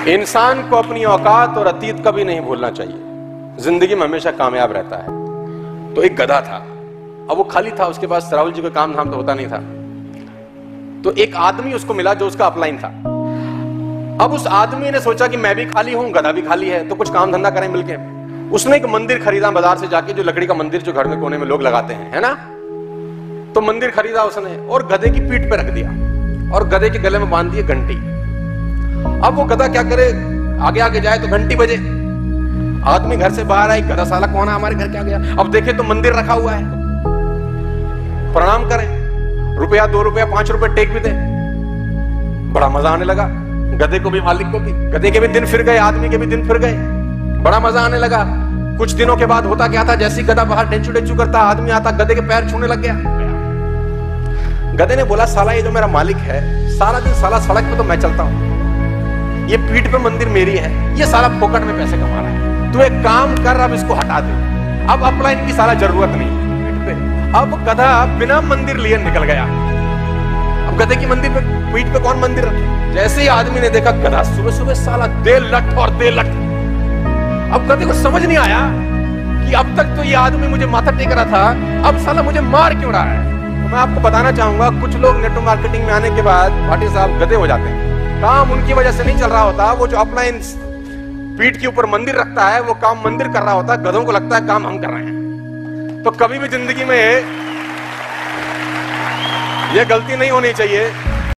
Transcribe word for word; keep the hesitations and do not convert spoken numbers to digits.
इंसान को अपनी औकात और अतीत कभी नहीं भूलना चाहिए, जिंदगी में हमेशा कामयाब रहता है। तो एक गधा था, अब वो खाली था, उसके पास राहुल जी का काम धाम तो होता नहीं था। तो एक आदमी उसको मिला जो उसका अपलाइन था। अब उस आदमी ने सोचा कि मैं भी खाली हूं, गधा भी खाली है, तो कुछ काम धंधा करें मिलके। उसने एक मंदिर खरीदा बाजार से जाके, जो लकड़ी का मंदिर जो घर में कोने में लोग लगाते हैं, है ना। तो मंदिर खरीदा उसने और गधे की पीठ पे रख दिया और गधे के गले में बांध दिए घंटी। अब वो गधा क्या करे, आगे आगे जाए तो घंटी बजे। आदमी घर से बाहर आई, गधा साला कौन है हमारे घर क्या गया। अब देखे तो मंदिर रखा हुआ है, प्रणाम करें, रुपया दो रुपया पांच रुपए टेक भी दे। बड़ा मजा आने लगा, गधे को भी मालिक को भी। गधे के भी दिन फिर गए, आदमी के भी दिन फिर गए, बड़ा मजा आने लगा। कुछ दिनों के बाद होता क्या था, जैसे गधा बाहर डेंचू डेंचू करता, आदमी आता, गधे के पैर छूने लग गया। गधे ने बोला, साला ये जो मेरा मालिक है, सारा दिन साला सड़क पे तो मैं चलता हूं, ये पीठ पे मंदिर मेरी है, ये साला फोकट में पैसे कमा रहा है, तू एक काम कर, अब इसको हटा दे, अब अपलाइन की साला जरूरत नहीं पीठ पे। अब गधा बिना मंदिर लिए निकल गया। अब गधे की मंदिर पे, पीठ पे कौन मंदिर रखे। जैसे ही आदमी ने देखा गधा सुबह सुबह साला दे लठ और दे लठ। अब गधे को समझ नहीं आया कि अब तक तो ये आदमी मुझे माथा टेक रहा था, अब साला मुझे मार क्यों रहा है। तो मैं आपको बताना चाहूंगा, कुछ लोग नेटवर्क मार्केटिंग में आने के बाद भाटी साहब गधे हो जाते हैं। काम उनकी वजह से नहीं चल रहा होता, वो जो अपलाइन पीठ के ऊपर मंदिर रखता है, वो काम मंदिर कर रहा होता है, गधों को लगता है काम हम कर रहे हैं। तो कभी भी जिंदगी में ये गलती नहीं होनी चाहिए